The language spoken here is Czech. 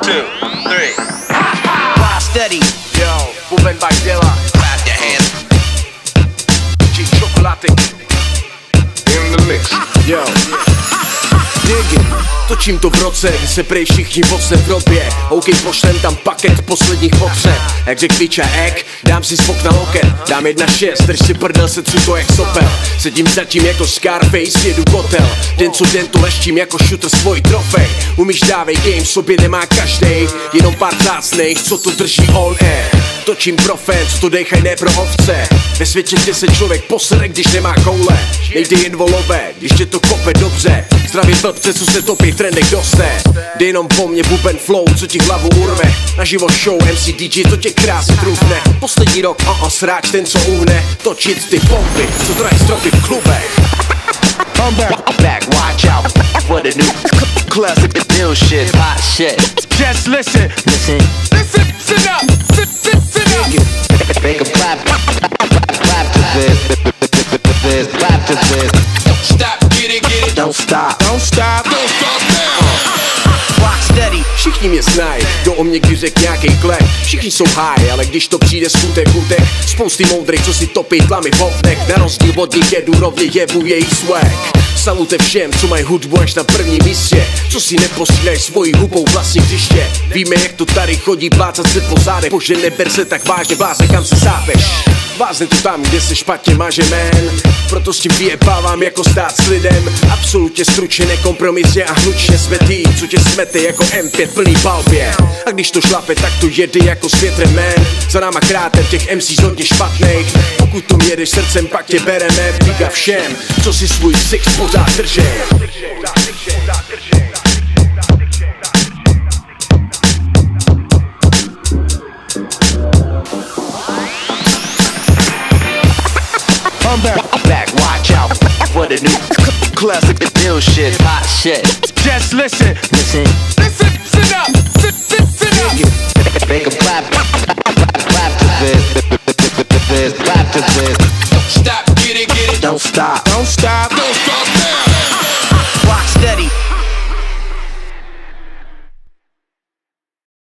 2, 3. Steady. Yo, buben by Della. Clap your hands. DJ Chocolatic. In the mix. Yo. Dig it. Točím to v roce, kdy se prej všichni moc v hrobě. OK, pošlem tam paket posledních potřeb. Jak řek Piča Ek, dám si spok na loket. Dám 1-6, drž si prdel, se třu to jak sopel. Sedím zatím jako Scarface, jedu kotel. Den co den to leštím jako shooter svůj trofej. Umíš dávej game, sobě nemá každej. Jenom pár zácných, co to drží on air. Točím pro fans, to dejchaj, ne pro ovce. Ve světě, kde se člověk posere, když nemá koule. Nejde jen volové, když tě to kope dobře. Zdraví blbce, co se topí v trendech doste. Jde jenom po mně buben flow, co ti hlavu urve. Naživo show, MC DJ, to tě krásně trůfne. Poslední rok, sráč ten, co uhne. Točit ty pompy, co trají stropy v klubech. I'm back, watch out for the new classic, new shit, hot shit. Just listen. Listen up. Sit up. Make a clap to this, clap to this. Don't stop, get it. Don't stop. Don't stop. Don't stop now. Rock steady. Všichni mě znají, kdo o mě když řek nějakej klep. Všichni jsou high, ale když to přijde skutek, spousty moudrých, co si topí tlamy v oknech. Na rozdíl od nich jedu rovně jebu jejich swag. Salute všem, co mají hudbu až na prvním místě. Co si neposílej svojí hubou vlastní hřiště. Víme, jak to tady chodí, plácat se po zádech. Bože, neber se tak vážně, bláze, kam se sápeš. Vázne to tam, kde se špatně máže man. Proto s tím vyjebávám jako stát s lidem. Absolutně stručně, nekompromisně a hlučně jsme tým, co tě smete jako M5 plný palbě. A když to šlape, tak to jede jako s větrem man. Za náma kráter těch MCs hodně špatných. Pokud to jedeš srdcem, pak tě bereme. Píka všem, co si svůj six pořád držej. I'm back, watch out for the new classic, new shit, hot shit. Just listen. Listen Sit up. Sit up. Make a clap to this, clap to this. Don't stop, get it. Don't stop. Don't stop.